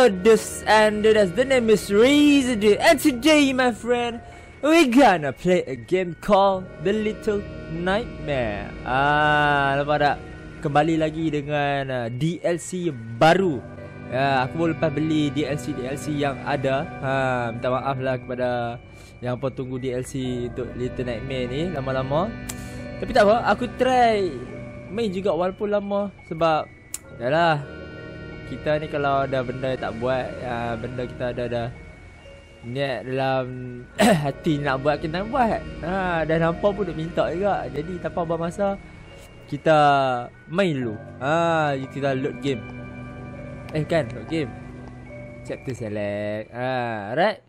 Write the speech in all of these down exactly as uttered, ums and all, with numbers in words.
this and this. The name is Reason, and today, my friend, we gonna play a game called The Little Nightmare. Ah, nampak tak? Kembali lagi dengan uh, D L C baru. Ya, aku baru lepas beli D L C D L C yang ada. Ha, minta maaf lah kepada yang pun tunggu D L C untuk Little Nightmare ni lama-lama. Tapi tak apa, aku try main juga walaupun lama. Sebab yalah, kita ni kalau ada benda tak buat, ya, benda kita ada dah niat dalam hati nak buat, kita nak buat. Ha, dah nampak pun nak minta juga. Jadi tanpa buang masa, kita main dulu. Ha, kita load game. Eh kan, load game. Chapter select. Ha, alright.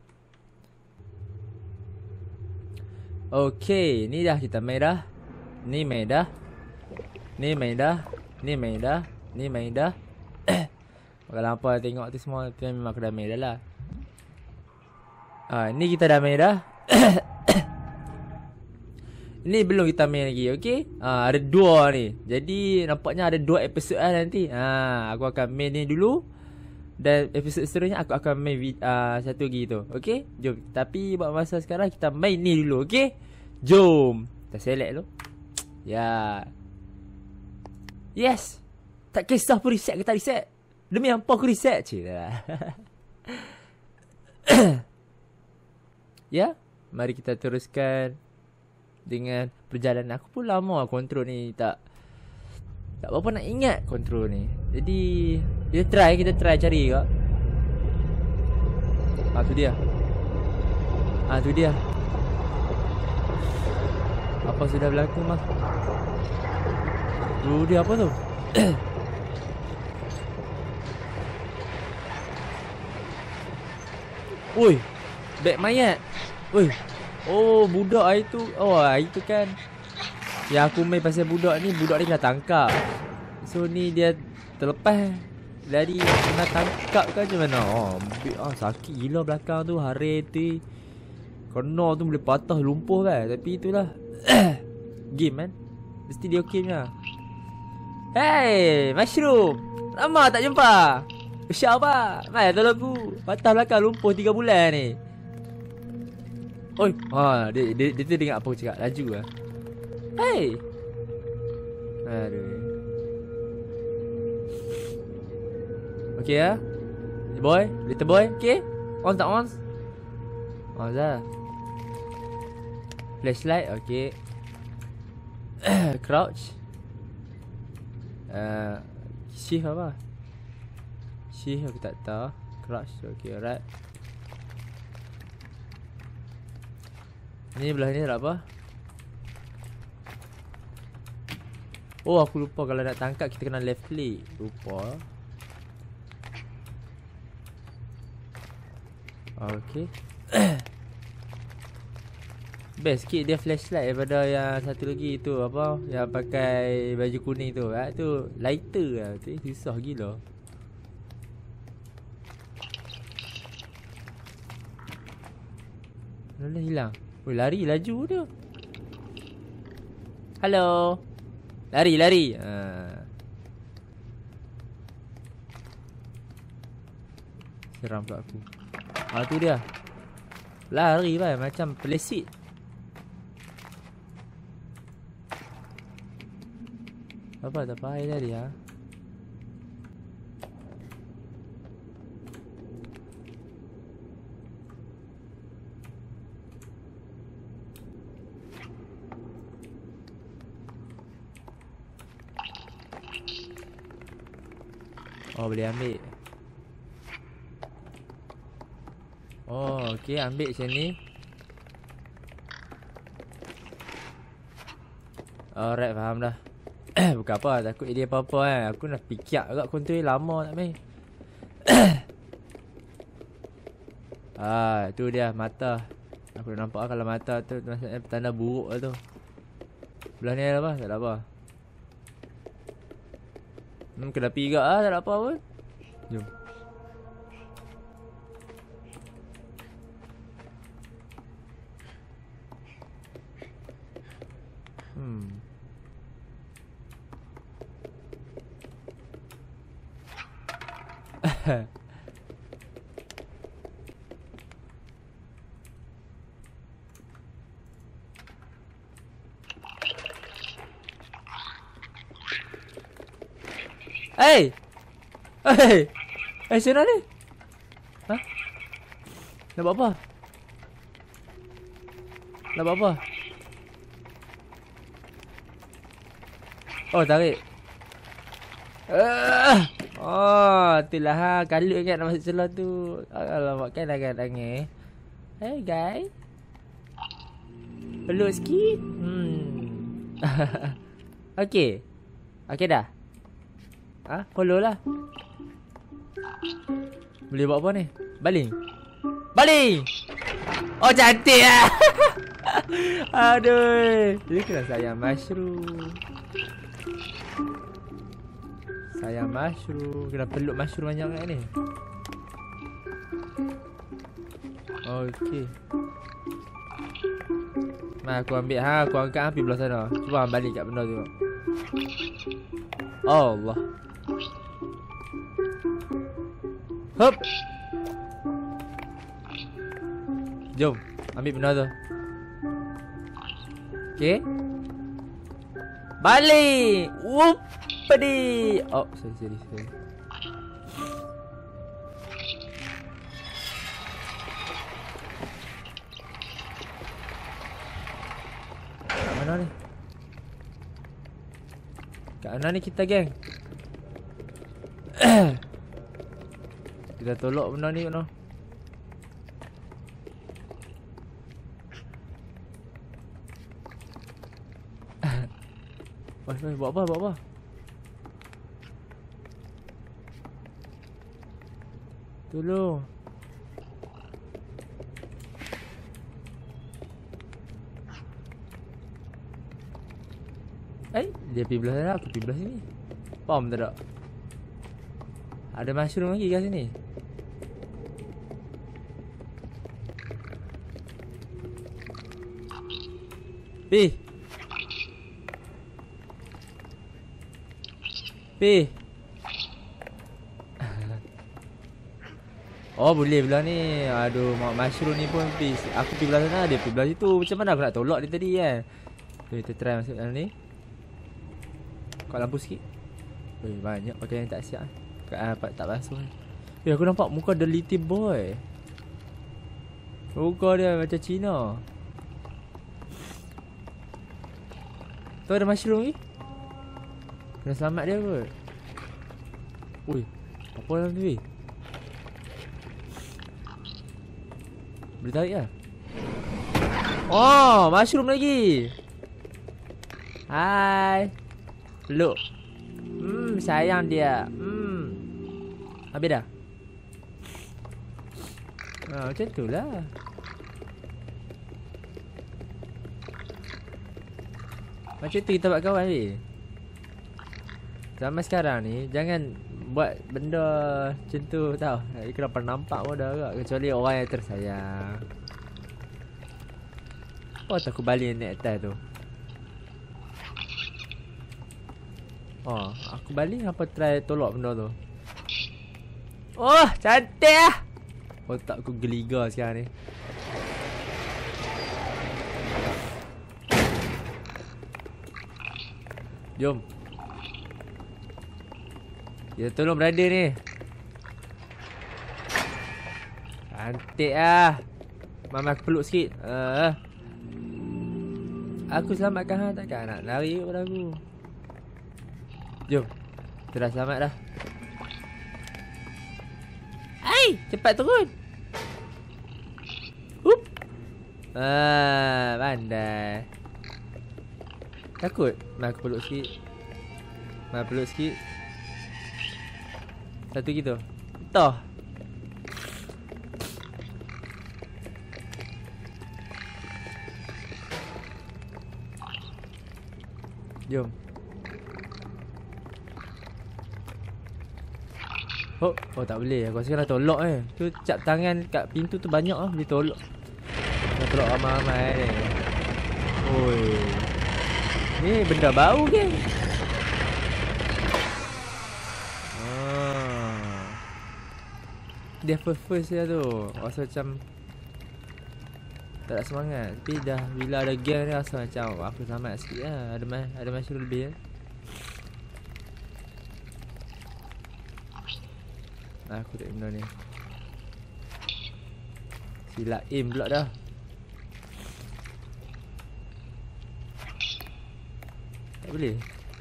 Okay, ni dah kita main dah. Ni main dah. Ni main dah. Ni main dah. Ni main dah. Kalau apa tengok tu semua, tu memang aku dah main dah lah. Ah, ni kita dah main dah. Ni belum kita main lagi, okay? Ah, ada dua ni. Jadi nampaknya ada dua episod lah nanti. Ah, aku akan main ni dulu. Dan episod seterusnya aku akan main uh, satu lagi tu, okay? Jom. Tapi buat masa sekarang kita main ni dulu, okay? Jom. Kita select dulu. Ya. Yes. Tak kisah pun reset ke tak reset. Demi apa aku reset je lah. Ya, mari kita teruskan dengan perjalanan. Aku pun lama kontrol ni, tak Tak berapa nak ingat kontrol ni. Jadi kita try, kita try cari kak. Ah tu dia. Ah tu dia. Apa sudah berlaku mah? Tu dia apa tu? Oi, beg mayat. Oi. Oh, budak itu. Oh, itu kan yang aku main pasal budak ni. Budak ni kena tangkap. So ni dia terlepas dari kena tangkap ke macam mana. Oh, ah, sakit gila belakang tu. Hari tu kena tu boleh patah lumpuh kan. Tapi itulah game kan. Mesti dia okey punya. Hey, Mushroom. Lama tak jumpa. Usah apa? Mai tolong aku. Patah belakang lumpuh tiga bulan ni. Oi, ha, dia dia, dia tu dengar apa aku cakap. Laju lah. Hey. Aduh. Okay ya. Boy, little boy, okay? On tak on? On dah. Flashlight, okay. Crouch. Uh, shift apa? Shift aku tak tahu. Crouch, okay, alright. Ni belah ni ada apa? Oh, aku lupa kalau nak tangkap kita kena left click. Lupa. Okay. Best sikit dia flashlight daripada yang satu lagi tu, apa, yang pakai baju kuning tu. Ha, tu lighter lah. Tu susah gila. Mana hilang? Oh, lari laju dia. Hello. Lari lari. Ha. Seram pula aku. Ah tu dia. Lari kan macam pelesit. Apa tak payah tadi ha? Oh, boleh ambil. Oh, okey, ambil macam ni. Alright, faham dah. Bukan apa, takut dia apa-apa kan. Aku nak fikir agak kontrol lama tak main. Ah, tu dia mata. Aku dah nampak kalau mata tu maksudnya petanda buruk lah tu. Belah ni ada apa? Tak ada apa. Hmm, kena pergi juga lah, tak ada apa pun. Jom. Hmm. Hey. Hey. Eh, sana ni. Hah? Nak buat apa? Nak buat apa? Oh, tarik. Uh, oh, itulah ha. Kalut kan nak masuk celah tu. Alamak, kan agak nangis. Hey, guys. Peluk sikit. Hmm. Okey. Okey dah. Ah, ha? Follow lah. Boleh buat apa ni? Baling. Baling. Oh, cantik ah. Aduh. Dia kena sayang mushroom. Sayang mushroom. Kena peluk mushroom banyak kan ni. Okey. Nah, aku ambil ha, aku angkat api belah sana. Cuba balik kat benda tu. Allah. Hop. Jom, ambil benda tu. Okey. Balik. Wup, pedi. Oh, sorry, sorry, sorry. Kat mana ni? Kat mana ni kita, geng? Kita tolak benda ni no. Wah, wah, buat apa, buat apa? Tolong. Eh, dia pergi belah sana, aku pergi belah sini. Faham tak tak? Ada mushroom lagi kat sini. Pi. Pi. Oh, boleh belah ni. Aduh, mak mushroom ni pun pi. Aku pergi belah sana, dia pergi belah situ. Macam mana aku nak tolak dia tadi kan? Okay, kita try masuk dalam ni. Kau lampu sikit. Eh, banyak pakai yang tak siap. Tak, tak basuh. Eh, aku nampak muka The Little Boy. Muka dia macam Cina. Tu ada mushroom ni. Kena selamat dia kot. Ui, apa dalam tu ni? Boleh tarik lah. Oh, mushroom lagi. Hai. Peluk. Hmm, sayang dia. Hmm. Habis dah. Ha, macam tu lah. Macam tu kita buat kawan ni. Zaman sekarang ni jangan buat benda macam tu tau. Kena pernah nampak pun dah agak. Kecuali orang yang tersayang. Oh, tak aku balik naik atas tu. Oh, aku balik apa try tolak benda tu. Oh, cantik lah. Otak aku geliga sekarang ni. Jom. Kita tolong brother ni. Cantik lah. Mama aku peluk sikit. uh, Aku selamatkan hang, takkan nak lari pada aku. Jom. Kita dah selamat dah. Hai, cepat turun. Hup. Ah, pandai. Takut? Mak aku peluk sikit. Mak peluk sikit. Satu gitu. Toh. Jom. Oh, oh tak boleh. Aku rasa kena tolak eh. Tu cap tangan kat pintu tu banyak ah, boleh tolak. Kena tolak ramai-ramai ni. Oi. Ni benda bau ke? Ah. Dia first-first dia tu. Rasa macam tak ada semangat. Tapi dah bila ada game ni rasa macam aku selamat sikit lah. Ada ada mushroom lebih lah. Aku tak benda ni. Silap aim pula dah. Tak boleh.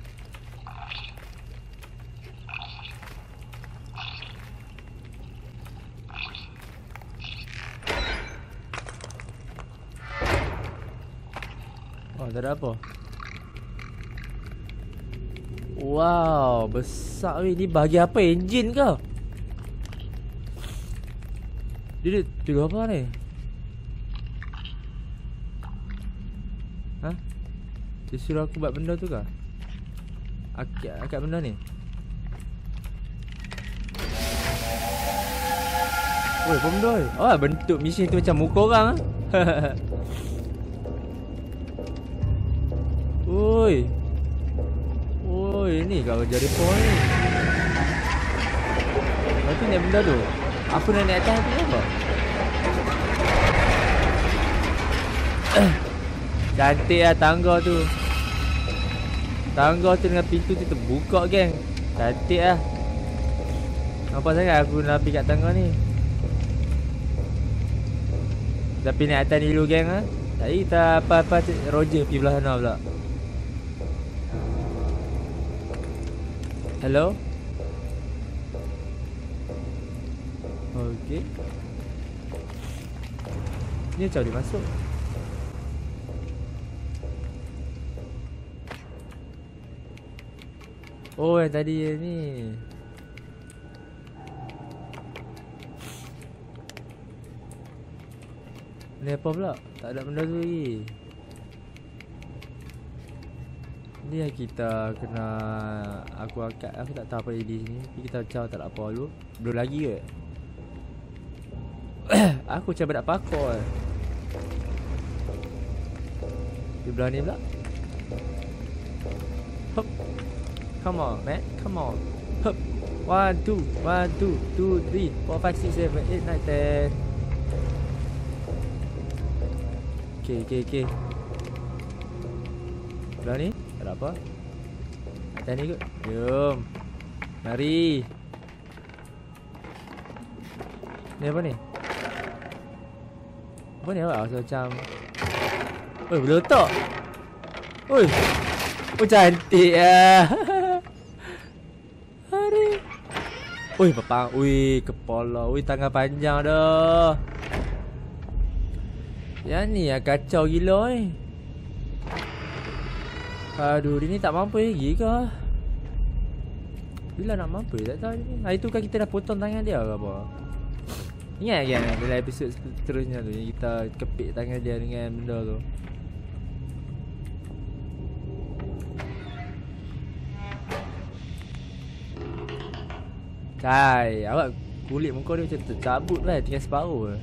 Oh, tak ada apa. Wow, besar weh. Ni bagi apa? Engine ke? Dia tengok apa ni? Ha? Dia suruh aku buat benda tu ke? Akak, akak benda ni? Weh, apa benda ni? Oh, bentuk mesin tu macam muka orang ah. Oi. Oi, ni kau jadi pon ni. Apa ni benda tu? Aku nak naik atas ni apa? Cantik lah tangga tu. Tangga tu dengan pintu tu terbuka, geng. Cantik lah. Nampak sangat aku nak pergi kat tangga ni. Tapi naik atas ni dulu, geng lah. Tadi kita apa-apa Roger pergi belah sana pula. Hello? Okay. Ni macam dia masuk. Oh, yang tadi ni. Ni apa pula? Tak ada benda tu lagi. Ni yang kita kena. Aku akak. Aku tak tahu apa di sini. Tapi kita caw tak ada apa dulu. Belum lagi ke? Aku macam nak pakar. Di belah ni pula. Hop. Come on, man. Come on. Hop. One, two. One, two. Two, three. Four, five, six, seven, eight, nine, ten. Okay, okay, okay. Belah ni. Tak ada apa. Atas ni kot. Jom. Mari. Ni apa ni? Apa ni awak rasa macam. Oi, boleh letak. Oi. Oh, cantik lah. Hari. Oi, papang. Ui, kepala. Ui, tangan panjang dah. Yang ni lah kacau gila ni. Aduh, dia ni tak mampu lagi ke? Bila nak mampu, tak tahu ni. Hari tu kan kita dah potong tangan dia ke apa? Ingat kan dalam episod seterusnya tu kita kepit tangan dia dengan benda tu. Cai, awak kulit muka dia macam tercabut kan, tinggal separuh je.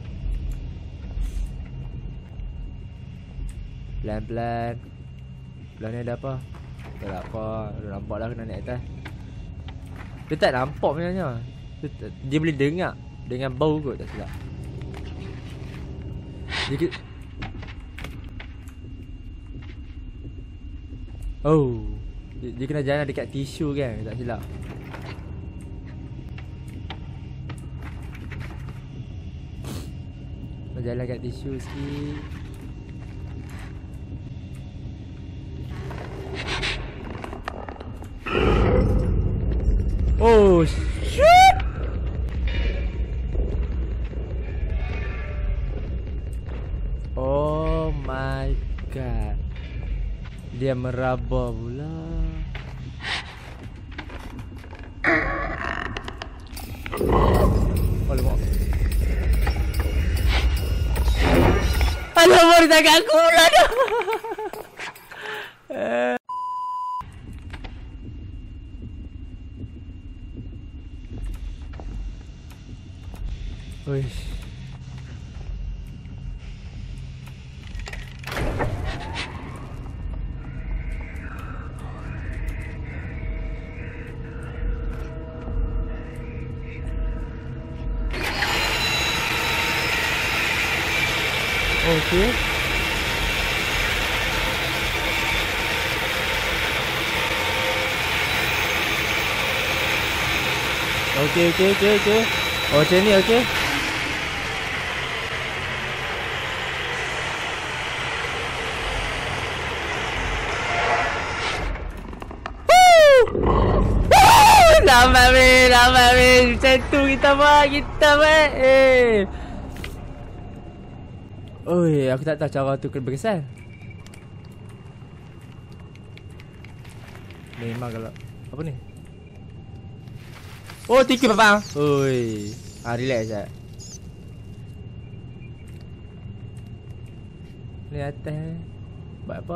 Pelan-pelan. Belah ni ada apa? Tak ada apa. Dah nampak dah kena naik atas. Dia tak nampak sebenarnya. Dia, dia boleh dengar dengan bau kot, tak silap. Dia ke... Oh, dia, dia kena jalan dekat tisu kan, tak silap. Kena jalan dekat tisu sikit. Oh shit. Oh my god. Dia meraba pula. Oh lemak. Alamak, dia tak aku pula dah. Uish. Okay. Okey, okey, okey, okey. Oh, macam ni, okey. Lambat weh, lambat weh. Macam tu kita buat, kita buat. Eh. Oi, aku tak tahu cara tu kena berkesan. Memang kalau apa ni? Oh, tiket bang. Oi. Ah, relax jap. Ni atas. Buat apa?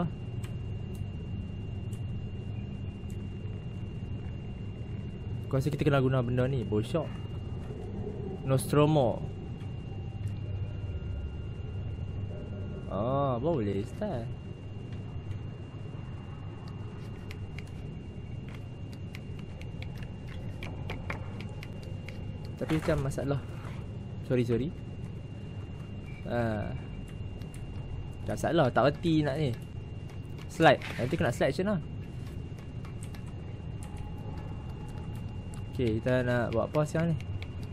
Aku rasa kita kena guna benda ni, bosok. Nostromo. Oh, boleh start. Tapi macam masalah. Sorry, sorry. Ah. Tak salah, tak reti nak ni. Slide. Nanti kena slide macam mana? Okay, kita nak buat apa sekarang ni?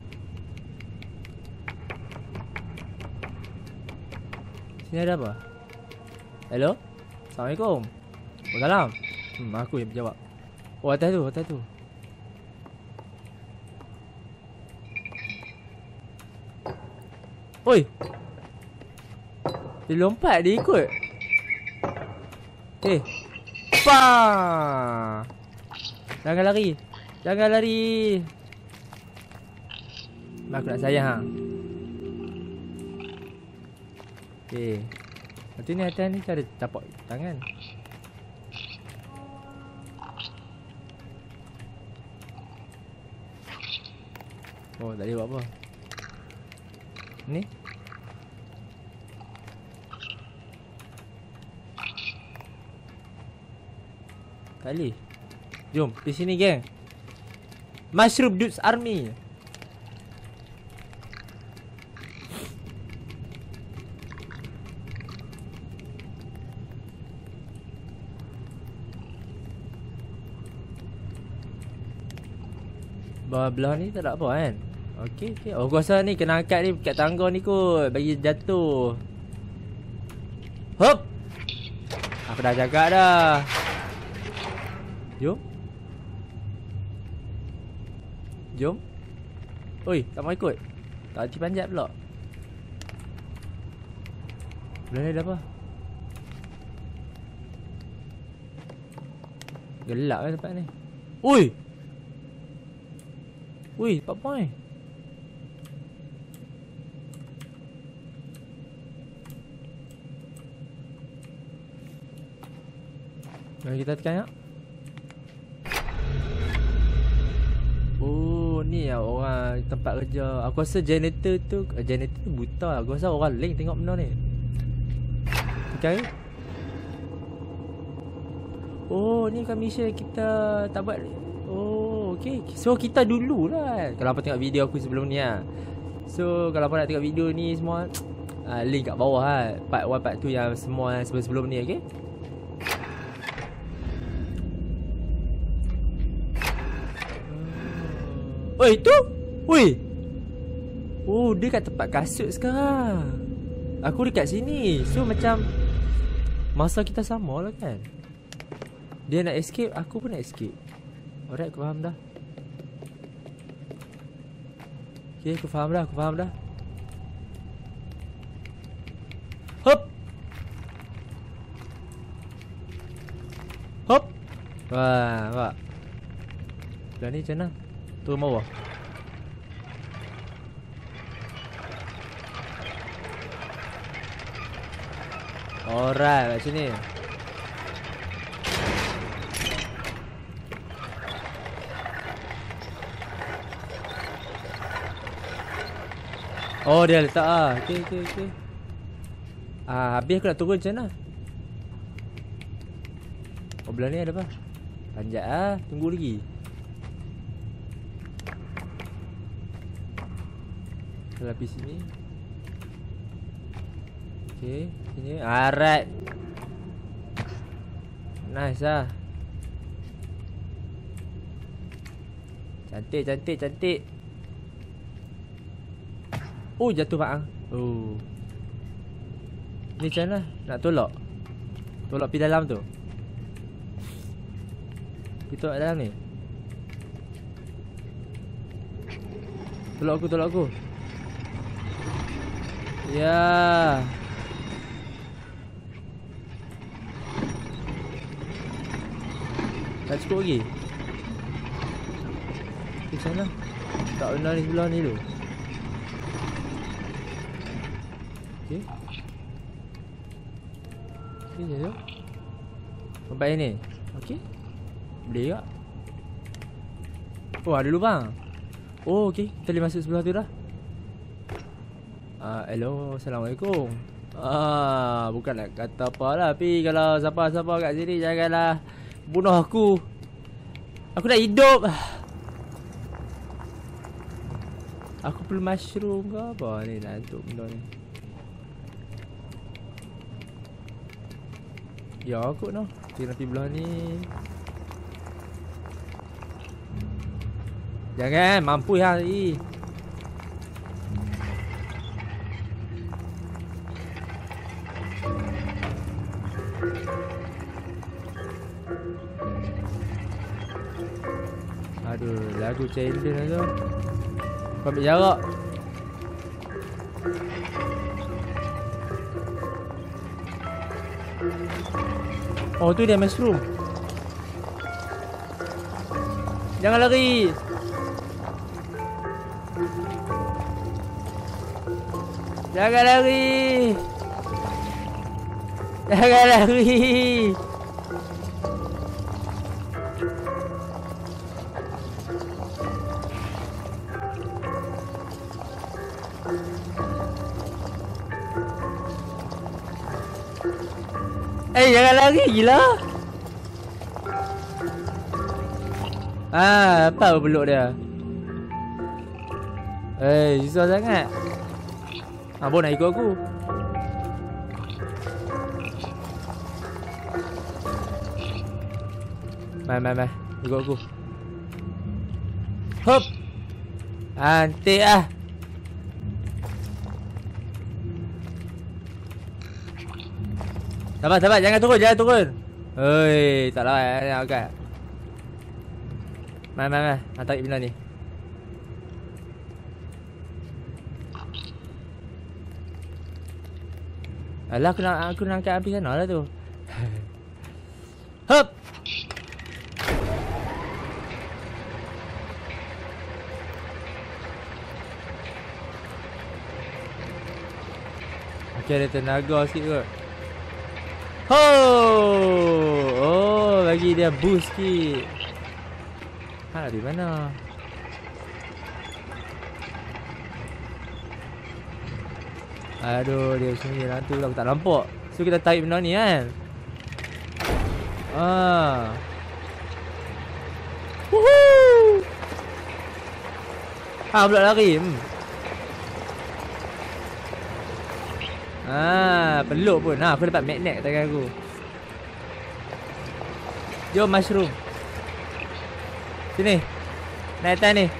Sini ada apa? Hello? Assalamualaikum. Waalaikumsalam. Hmm, aku yang berjawab. Oh, atas tu, atas tu. Oi. Dia lompat, dia ikut. Eh. Pa. Jangan lari. Jangan lari. Aku nak sayang ha. Okay. Lepas tu ni atas ni cara tapak tangan. Oh, tak boleh buat apa. Ni. Tak boleh. Jom, di sini geng. Mushroom Dudes Army. Bawah belah ni tak ada apa kan? Okey, okey. Oh, aku rasa ni kena angkat ni kat tangga ni kot. Bagi jatuh. Hop. Aku dah jaga dah. Jom. Jom. Oi, tak mau ikut. Tak hati panjat pula. Belah ni ada apa? Gelap kan tempat ni. Oi. Ui, empat point. Mari kita tekan ya. Oh, ni lah orang tempat kerja. Aku rasa janitor tu, janitor tu buta. Aku rasa orang lain tengok benda ni. Tekan ke? Oh, ni kan mission kita tak buat. Oh, okay. So kita dulu lah. Kalau apa tengok video aku sebelum ni lah. So kalau apa nak tengok video ni semua, uh, link kat bawah lah. Part one, part two yang semua sebelum-sebelum ni, okay. Oi, tu. Oi. Oh, dia kat tempat kasut sekarang. Aku dekat sini. So macam masa kita sama lah kan. Dia nak escape, aku pun nak escape. Alright, aku faham dah. Okay, aku faham dah, aku faham dah. Hop. Hop. Wah, nampak. Belah ni macam mana? Turun bawah. Alright, kat sini. Oh, dia letak ah. Okey, okey, okey. Ah, habis aku nak turun macam mana? Oh, belah ni ada apa? Panjat ah, tunggu lagi. Lapis sini. Okey, sini. Alright. Nice ah. Cantik, cantik, cantik. Oh, jatuh bang. Oh. Ni macam mana? Nak tolak? Tolak pergi dalam tu. Pergi tolak dalam ni. Tolak aku, tolak aku. Ya. Tak cukup lagi. Okay, macam mana? Tak benar ni sebelah ni tu. Okay. Okay, je tu. Tempat ni. Okay. Boleh tak? Oh, ada lubang. Oh, okay. Kita boleh masuk sebelah tu dah. Ah, hello. Assalamualaikum. Ah, bukan nak kata apa lah. Tapi kalau siapa-siapa kat sini, janganlah bunuh aku. Aku nak hidup. Aku perlu mushroom ke apa ni nak untuk benda ni. Ya aku noh. Kita nanti belah ni. Jangan mampu ya ni. Aduh, lagu challenge lah tu. Kau ambil jarak. Oh tu dia mushroom. Jangan lari. Jangan lari. Jangan lari. Eh, jangan lari, gila. Ah, apa peluk dia? Eh, susah sangat. Abang nak ikut aku. Mai, mai, mai. Ikut aku. Hop. Antik ah. Sabar, sabar. Jangan turun, jangan turun. Hei, tak lawan. Nak agak. Mai, mai, mai. Nak tarik benda ni. Alah, aku nak, aku nak angkat api sana lah tu. Hop. Okay, ada tenaga sikit kot. Ho! Oh, bagi dia boost sikit. Ha, di mana? Aduh, dia sini rantu lah. Aku tak nampak. So, kita tarik benda ni kan. Ah. Woohoo! Ha, pula lari. Hmm. Ah, peluk pun. Ha, aku dapat magnet kat tangan aku. Jom mushroom. Sini. Naik atas ni.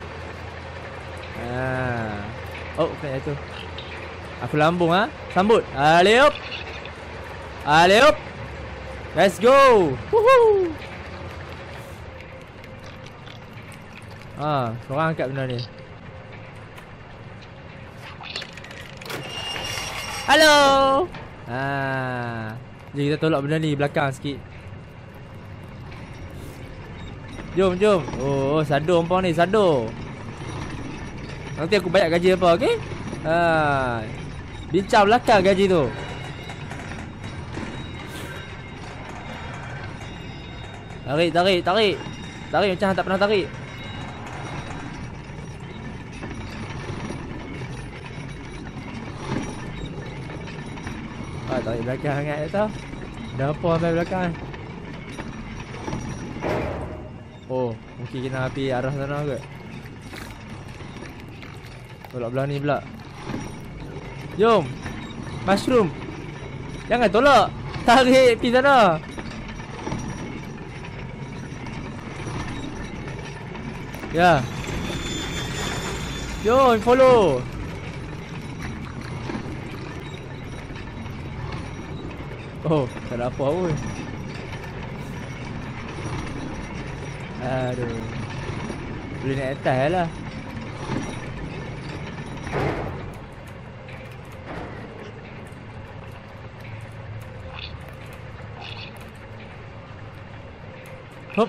Ah. Oh, kena jatuh. Aku lambung ah. Ha? Sambut. Aliop. Aliop. Let's go. Woohoo. Ah, korang angkat benda ni. Hello. Ah. Jadi kita tolak benda ni belakang sikit. Jom, jom. Oh, oh sado umpang ni, sado. Nanti aku bayar gaji apa, okey? Ha. Bincang belakang gaji tu. Tarik, tarik, tarik. Tarik macam tak pernah tarik. Ah, tarik belakang sangat tu. Dah apa ambil belakang. Oh, mungkin kena api arah sana ke? Tolak belah ni pula. Jom. Mushroom. Jangan tolak. Tarik pergi sana. Ya. Jom follow. Oh, tak ada apa pun. Aduh. Boleh naik atas lah. Hop.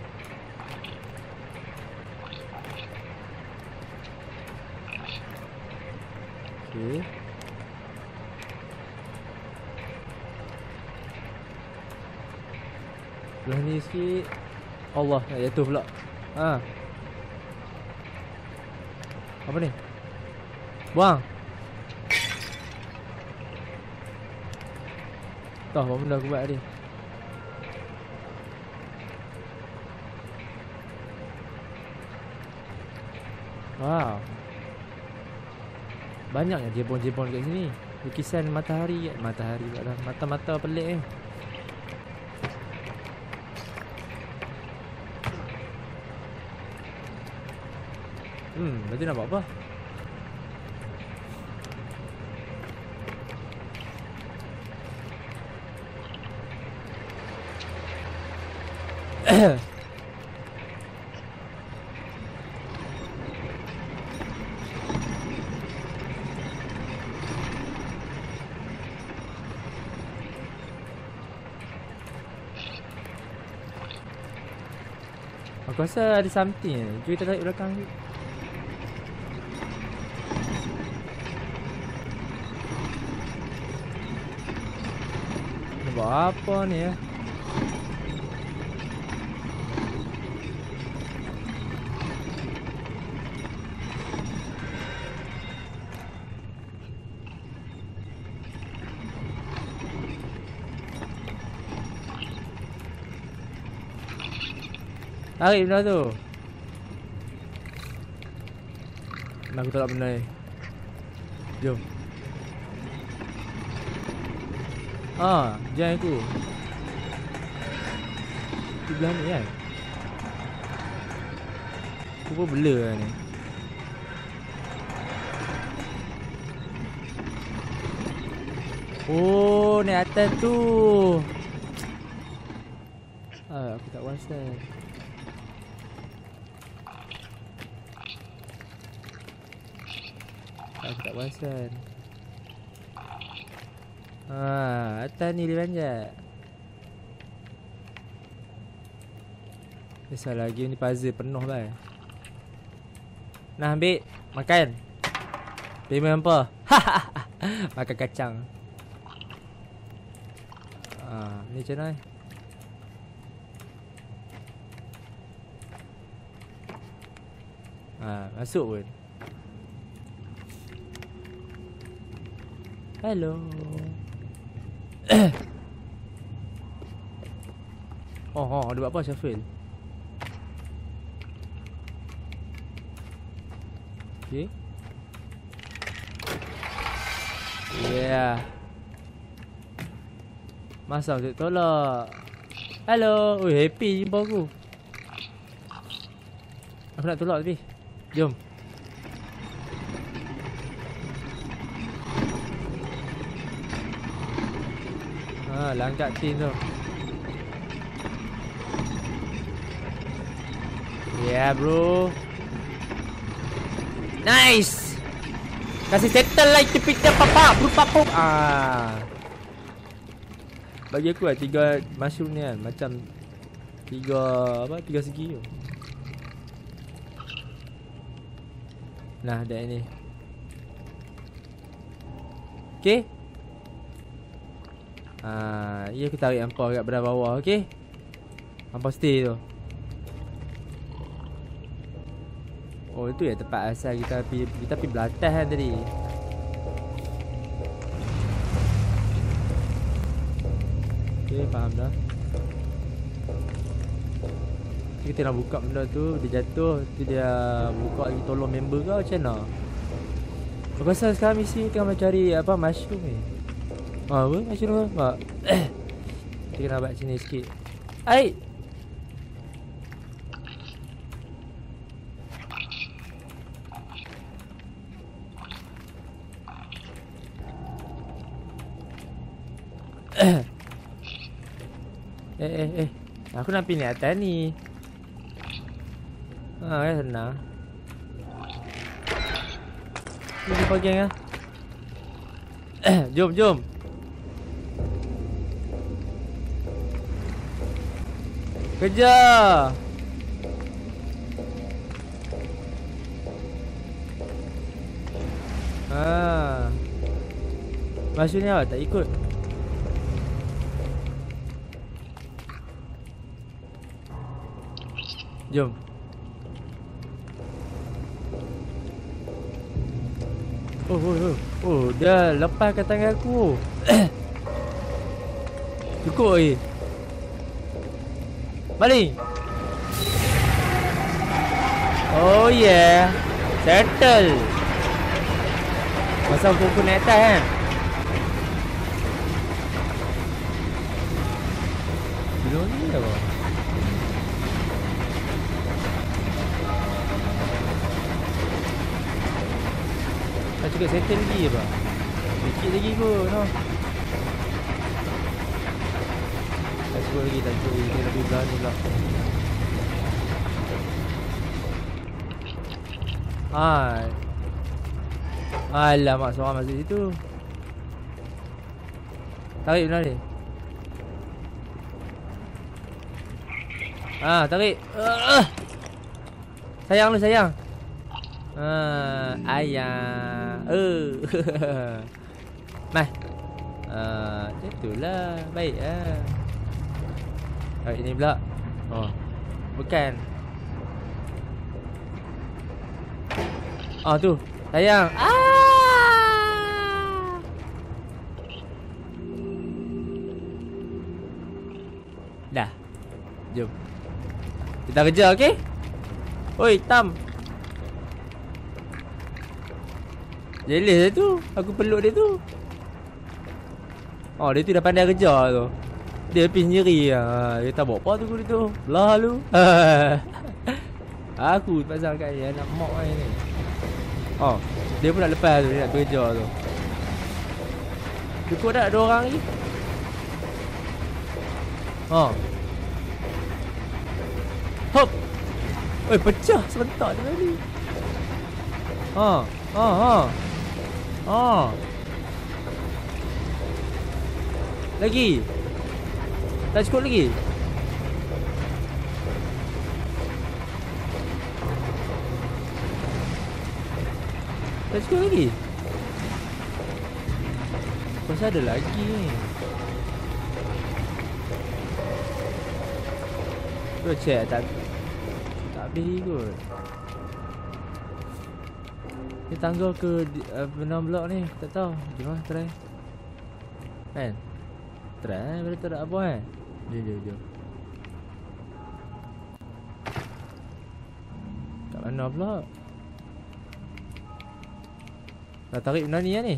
Okay. Belah ni sikit. Allah, nak jatuh pula. Ha. Apa ni? Buang. Tahu apa benda aku buat tadi. Wow. Banyaknya jebon-jebon kat sini. Lukisan matahari kat matahari kat mata-mata pelik eh. Hmm, berarti nak buat apa? Aku rasa ada something eh. Jom kita tarik belakang ni. Nak buat apa ni ya? Tarik benda tu. Nak aku tolak benda ni. Jom. Ah, jangan aku. Di belah ni kan. Aku pun blur lah ni. Oh, ni atas tu. Ah, aku tak perasan. Aku tak perasan. Haa, atas ni dia panjat. Biasalah game ni puzzle penuh lah. Nah ambil, makan. Terima apa? Makan kacang. Haa, ni macam mana? Haa, masuk pun. Hello. Oh, oh, dia buat apa shuffle? Okay. Yeah. Masa aku tolak. Hello. Oi, happy jumpa aku. Aku nak tolak tapi. Jom. Ha, langkat tin tu. Yeah, bro. Nice. Kasih settle lah itu picture papa, berupa pop. Ah. Bagi aku lah tiga mushroom ni kan macam tiga apa? Tiga segi tu. Nah, dah ini. Okay. Ah, ya aku tarik hampa kat belah bawah, okey. Hampa stay tu. Oh, itu ya tempat asal kita pergi kita pergi belatas kan tadi. Okey, faham dah. Kita nak buka benda tu, dia jatuh, tu dia buka lagi tolong member ke macam mana? Aku rasa sekarang misi tengah mencari apa mushroom ni. Ah, apa? Macam mana? Mak. Kita kena buat sini sikit. Hai. Eh eh eh. Aku nak pilih atas ni. Ha, ya senang. Ni jumpa geng lah. Jom, jom. Kejar. Ha. Maksudnya awak tak ikut. Jom. Oh, oh, oh. Oh, dah lepaskan tangan aku. Cukup lagi. Balik. Oh yeah. Settle. Masa aku pun naik atas kan. Belum ni apa? Tak cukup settle lagi apa? Sikit lagi kot no? Tak cukup lagi, tak cukup lagi. Dia lebih berani pula. Hai. Alamak, seorang masuk situ. Tarik benar ni. Ah, tarik. Uh, uh. Sayang lu, sayang. Ah, ayah. Eh. Uh. Mai. Ah, uh, itulah. Baik ah. Tarik ni pula. Oh. Bukan. Ah, tu. Sayang. Ah. Dah. Jom. Kita kejar, okey? Oi, Tam. Jealous dia tu. Aku peluk dia tu. Oh, dia tu dah pandai kejar tu. Dia pergi sendiri lah. Dia tak bawa apa tu dia tu. Belah lu. Aku pasal kat dia nak mock ni. Oh, dia pun nak lepas tu. Dia nak kejar tu. Cukup tak ada orang lagi? Oh. Hop. Oi, pecah sebentar dia tadi. Ha, ha, ha. Ha. Lagi. Tak cukup lagi. Tak cukup lagi. Pasal ada lagi ni. Tu check tak tak habis kot. Ni tangga ke uh, benam blok ni tak tahu. Jom lah try. Kan? Try boleh tak ada apa kan? Jom jom jom. Kat mana pula? Nak tarik benda ni lah ni.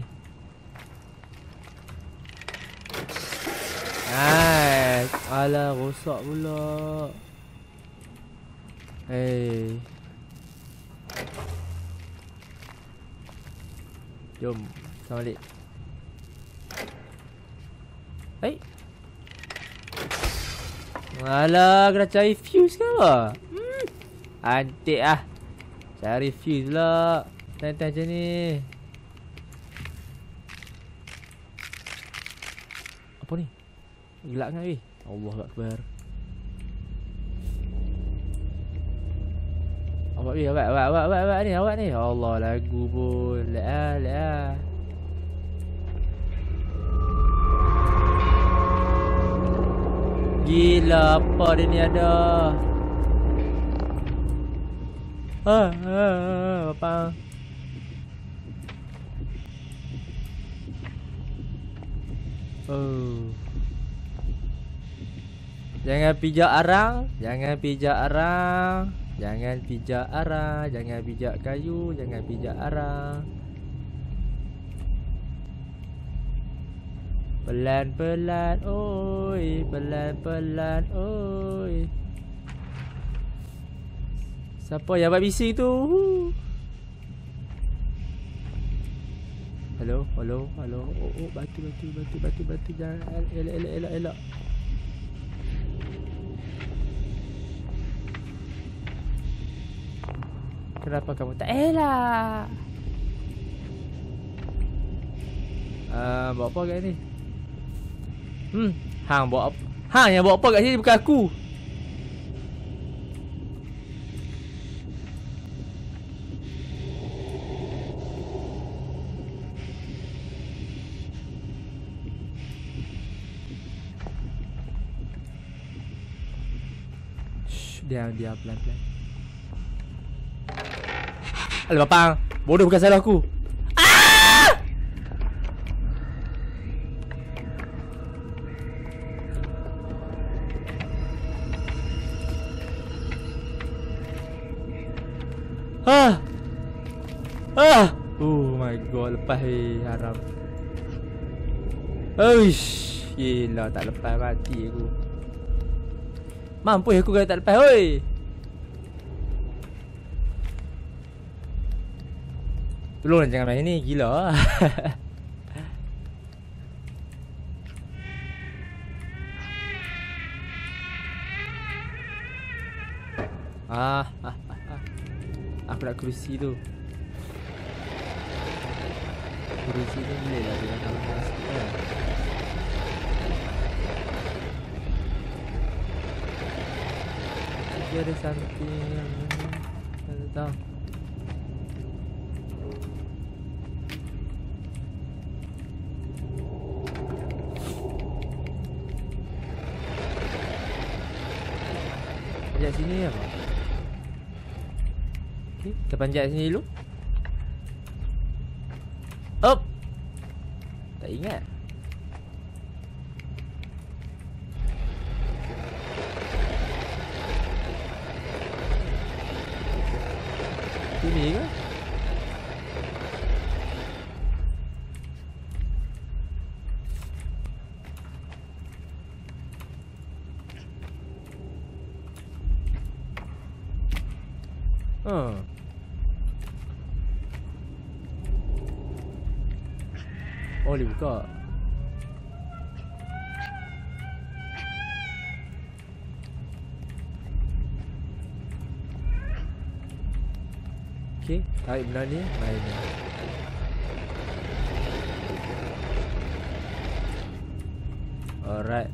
Nice. Alah rosak pula. Hey. Jom, sama balik. Hai. Alah, kena cari fuse ke apa? Hmm. Antik ah. Cari fuse pula. Tantan macam ni. Apa ni? Gelap kan weh? Allahu Akbar. Awak ni, awak, awak, awak, awak, awak ni, awak ni. Allah, lagu pun. Leah, leah. Gila, apa dia ni ada? Ah, ah, ah, apa? Oh. Jangan pijak arang, jangan pijak arang. Jangan pijak arang, jangan pijak kayu, jangan pijak arang. Pelan-pelan, oi, pelan-pelan, oi. Siapa yang buat bising tu? Hello, hello, hello. Oh, oh, batu, batu, batu, batu, batu. Jangan, elak, elak, elak, elak. Kenapa kamu tak elak? Uh, bawa apa kat ni? Hmm, hang bawa apa? Hang yang bawa apa kat sini bukan aku. Shh, diam, diam, pelan-pelan. Alah bapang, bodoh bukan salah aku. Ah! Ah! Ah! Oh my god, lepas eh, haram. Uish, gila tak lepas mati aku. Mampu aku kalau tak lepas, oi. Tolong jangan main ni, gila. ah, ah, ah, ah. Aku nak kerusi tu. Kerusi ni boleh lah dia nak masuk kan. Dia ada something yang tak tahu. Panjat sini apa? Okay, kita panjat sini dulu. Up. Tak ingat. Sini ke? Huh. Oh, boleh buka. Okay, tarik benda ni, main ni. Alright.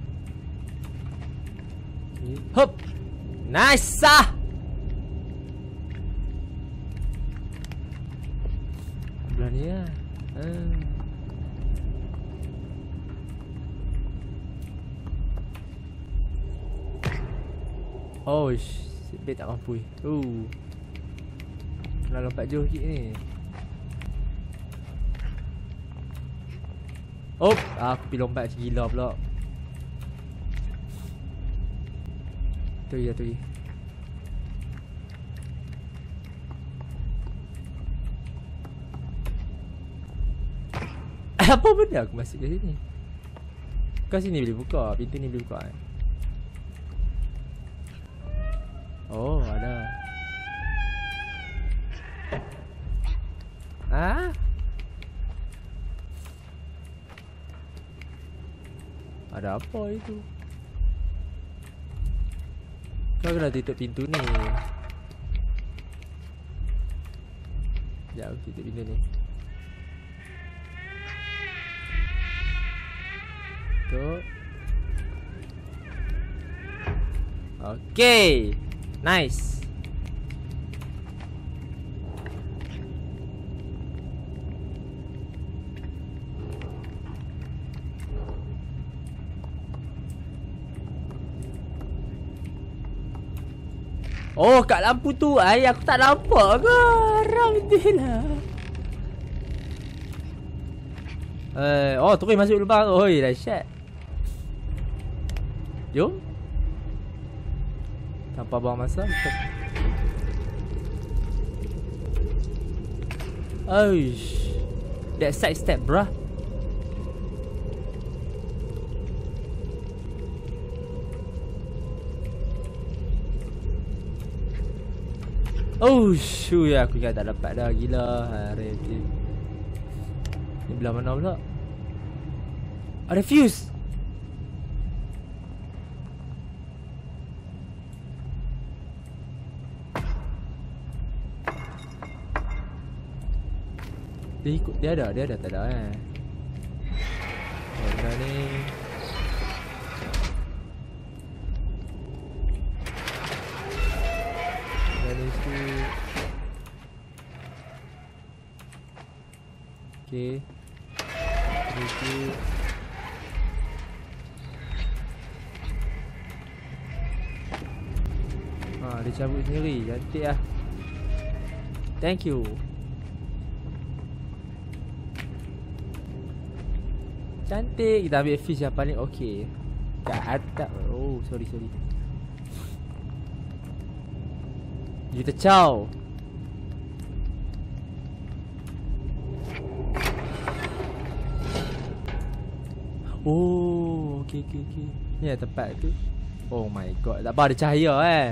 Okay. Hop. Nice ah. Belah ni lah. Hmm. Oh, seatbelt tak mampu. Oh. Nak lompat jauh sikit ni. Oh, aku pergi lompat gila pula. Tu ya, tu ya. Apa benda aku masuk ke sini? Kau sini boleh buka, pintu ni boleh buka kan? Oh, ada. Ah? Ada apa itu? Kau kena tutup pintu ni. Sekejap, tutup pintu ni. Tutup. Okay. Nice. Oh, kat lampu tu ai aku tak nampak ke? Haram lah. Eh, oh terus masuk lubang. Oi, dahsyat. Jom. Tanpa buang masa. Oish. That side step, bruh. Oh, shu ya aku ingat tak dapat dah, gila. Hari ni. belah mana pula? Ada fuse. Dia ikut, dia ada, dia ada, tak ada eh. Mana ni? Mana tu? Okay. Sedikit. Ha, dia cabut sendiri, cantik lah. Thank you. Cantik. Kita ambil fish yang paling okey. Kat atas. Oh, sorry sorry. You tercaw. Oh, okey okey okey. Ni lah tempat tu. Oh my god, tak apa ada cahaya eh.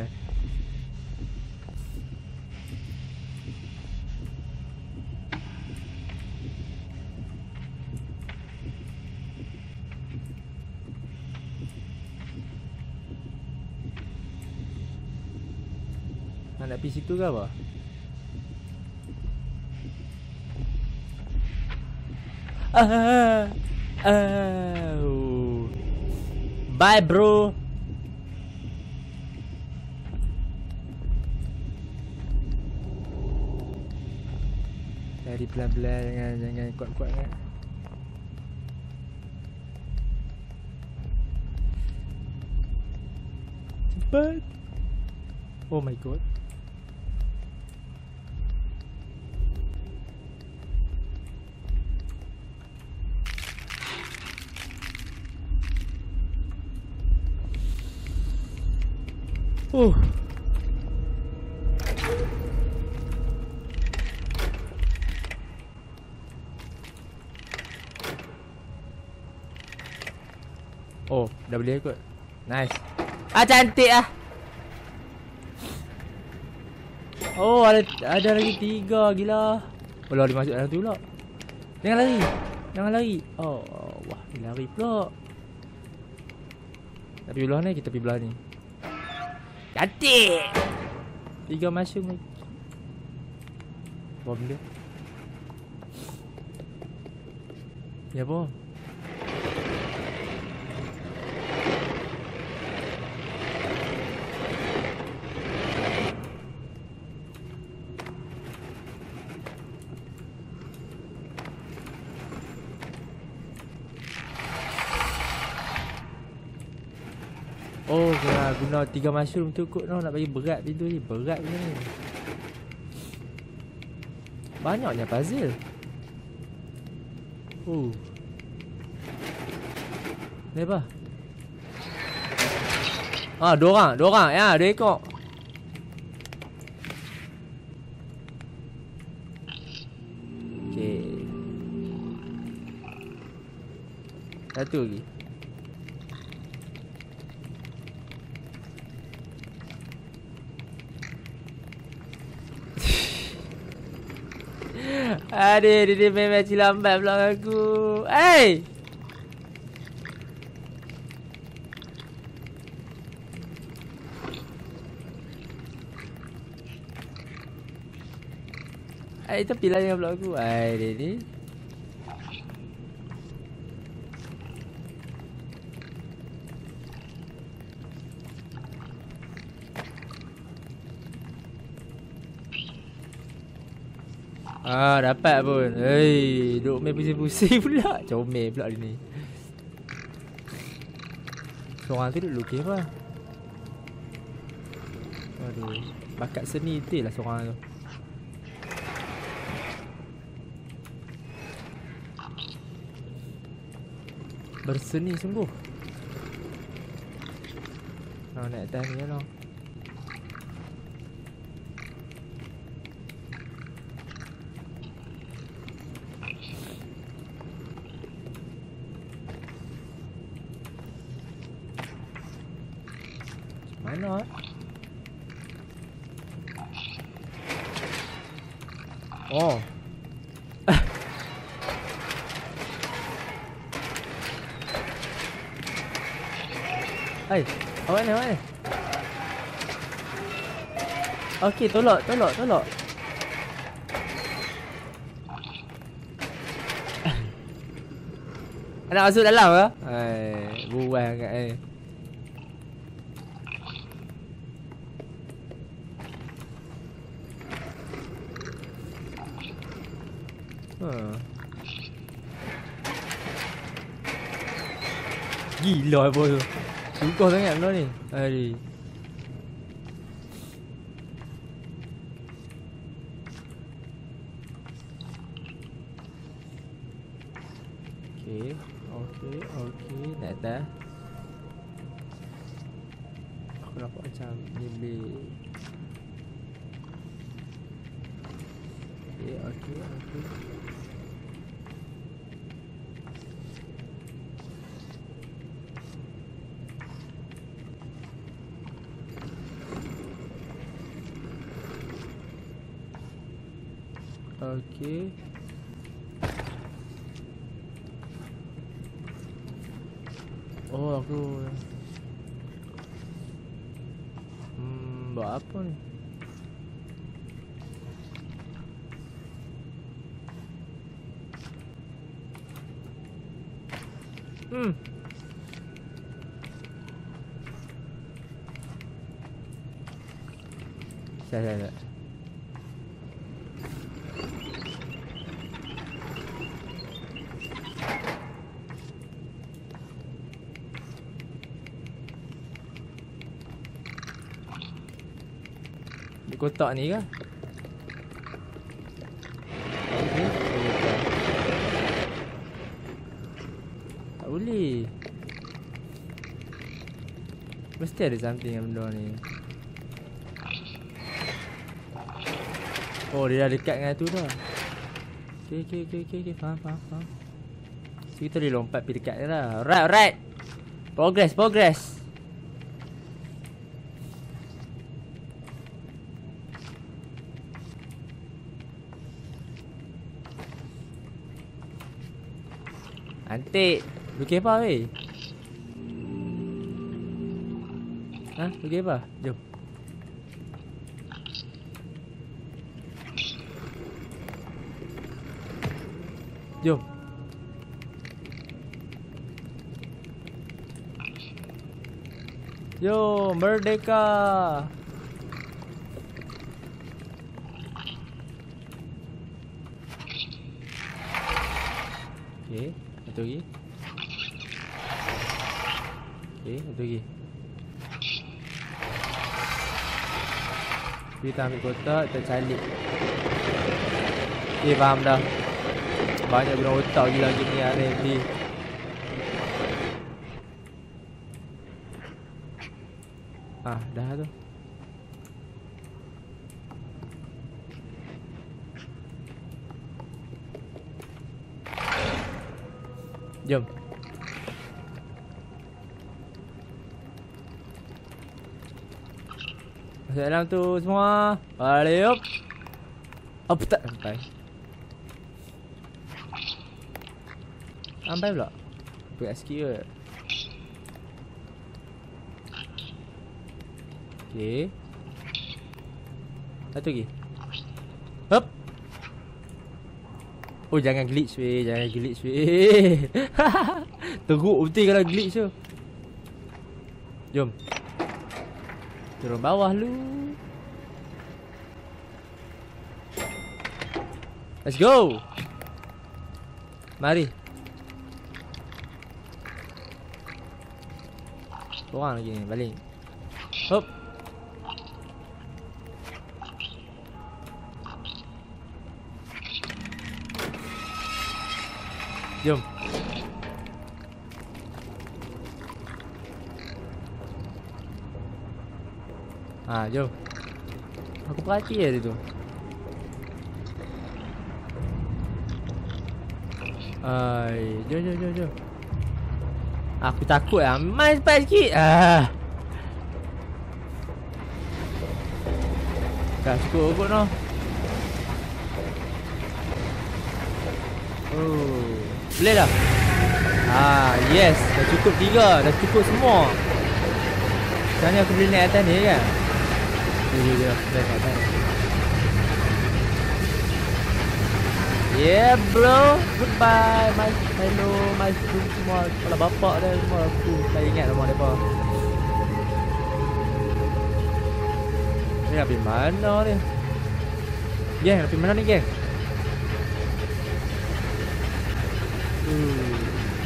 Nak pergi situ ke apa? Ah, oh. Bye bro. Dari pelan-pelan, jangan jangan kuat-kuat kan. Cepat. Oh my god. Oh. Oh, dah boleh ikut. Nice. Ah, cantik ah. Oh, ada ada lagi tiga, gila. Oh, dia masuk dalam tu pula. Jangan lari. Jangan lari. Oh, wah, dia lari pula. Nak pergi belah ni, kita pergi belah ni. Cantik. Tiga mushroom lagi. Bom dia. Ya bom. Oh, kena guna tiga mushroom tu kot no, nak bagi berat pintu ni. Berat punya ni. Banyaknya puzzle. Oh. Ni apa? Ah, dua orang, dua orang. Ya, dua ekor. Okey. Satu lagi. Aduh, dia memang cilambat pula aku. Hey! Hai, tepi lah dengan pula aku. Hai, dia ni. Ah, dapat pun. Hei, duk main pusing-pusing pula. Comel pula dia ni. Seorang tu duk lukis apa? Aduh, bakat seni tu lah seorang tu. Berseni sungguh. Nak naik atas ni lah. Mana? Oh. Hai, awak ni, awak ni. Okey, tolak, tolak, tolak. Nak masuk dalam ke? Hai, buah agak eh. Huh. Gila apa tu? Suka sangat benda ni. Hari. Okey, okey, okey. Dah dah. Aku nampak macam bilik. Okey, okey, okey. Okey. Oh, aku Hmm, buat apa ni? Hmm. Saya, saya, saya. Di kotak ni ke? Okay. Tak boleh. Mesti ada something yang benda ni. Oh, dia dah dekat dengan tu dah. Okay, okay, okay, okay, okay. Faham, faham, faham. So, kita boleh lompat pergi dekat dia lah. Alright, alright. Progress, progress. Antik. Lukis apa weh? Ha? Lukis apa? Jom. Jom. Yo, merdeka. Okay, satu lagi. Okay, satu lagi. Kita ambil kotak, kita calik. Okay, faham dah. Banyak guna otak gila gini hari ni. Ah, dah tu. Jom. Masuk dalam tu semua. Balik up. Apa tak sampai? Sampai pula. Buat sikit ke? Okay. Satu lagi. Hop. Oh, jangan glitch weh, jangan glitch weh. Teruk betul kalau glitch tu. Jom. Turun bawah lu. Let's go. Mari. Orang lagi ni, balik. Hop. Jom. Ha, jom. Aku perhati je dia tu. Ai, jom jom jom jom. Aku takut lah. Main cepat sikit. Ah. Dah cukup kot no. Oh. Boleh dah. Ah, yes. Dah cukup tiga. Dah cukup semua. Sekarang ni aku boleh naik atas ni kan? Jom, jom, jom. Kita naik atas. Yeah bro. Goodbye. My, hello, my school semua. Kepala bapak dah semua. Aku tak ingat nama mereka. Ni nak pergi mana ni? Geng, nak pergi mana ni geng? Uh.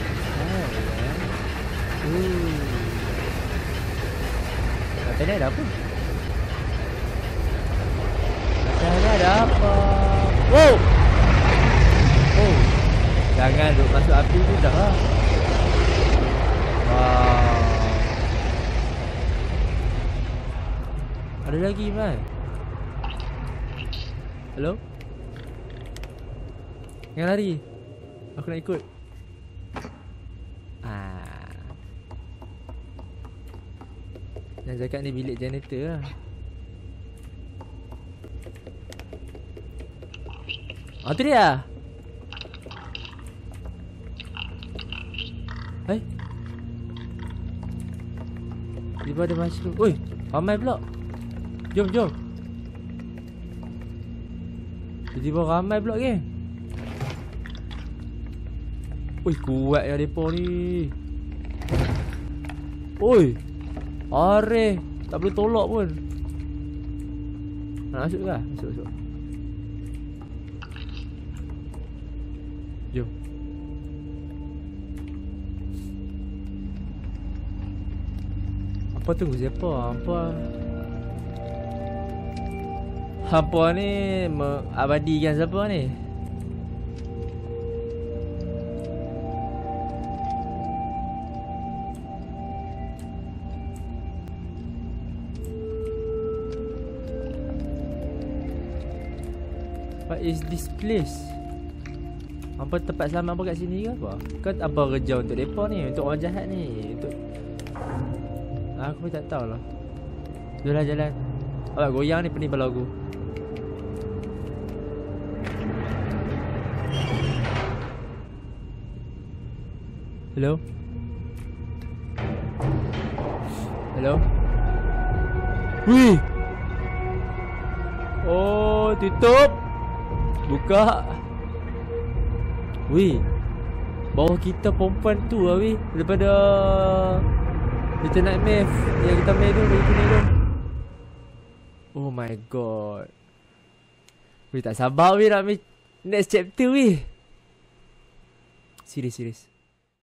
Uh. Atas ni ada apa? Atas ni ada apa? Wow! Oh, jangan duk masuk api tu dah lah. Wow. Ada lagi man. Hello? Yang lari. Aku nak ikut. Ah. Yang cakap ni bilik janitor lah. Oh tu dia. Hai. Tiba ada mushroom. Oi, ramai pula. Jom, jom. Tiba-tiba ramai pula geng. Oi, kuat ya depa ni. Oi. Are, tak boleh tolak pun. Nak masuk ke? Masuk, masuk. Jom. Apa tunggu siapa? Apa? Apa ni mengabadikan siapa ni? What is this place? Apa tempat selamat apa kat sini ke apa? Kau apa kerja untuk depa ni? Untuk orang jahat ni? Untuk aku tak tahulah. Jalan jalan. Awak goyang ni pening kepala aku. Hello? Hello? Wih! Oh, tutup. Buka. Wih. Bawah kita perempuan tu lah weh. Daripada Little Nightmare yang kita main tu, bagi kuning tu. Oh my god. Weh tak sabar weh nak main next chapter weh. Serius serius.